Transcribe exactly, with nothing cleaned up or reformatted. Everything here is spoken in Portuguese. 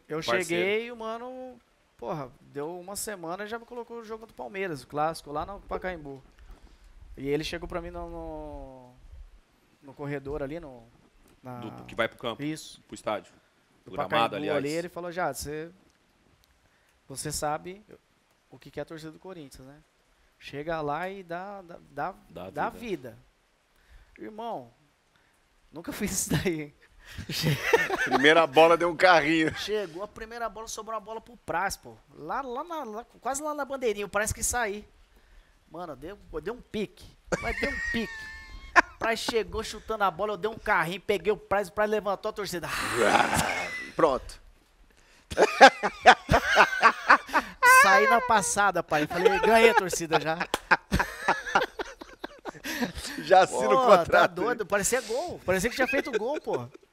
Eu Parceiro. cheguei e o mano, porra, deu uma semana e já me colocou o jogo do Palmeiras, o clássico, lá no Pacaembu. E ele chegou pra mim no, no, no corredor ali, no... Na, Do, que vai pro campo, isso, pro estádio. do Gramado, Pacaembu aliás. ali, ele falou, já, você, você sabe o que que é a torcida do Corinthians, né? Chega lá e dá, dá, dá, Dá dá vida. vida. Irmão, nunca fiz isso daí, hein? Primeira bola deu um carrinho. Chegou a primeira bola, sobrou a bola pro Praz, pô. Lá, lá, na, lá quase lá na bandeirinha, parece que sair. Mano, deu, deu um pique. Mas deu um pique. O Praz chegou chutando a bola, eu dei um carrinho, peguei o Praz, o Praz levantou a torcida. Pronto. Saí na passada, pai. Falei, ganhei a torcida já. Já assina o Pô, tá contrato. doido, parecia gol. Parecia que tinha feito gol, pô.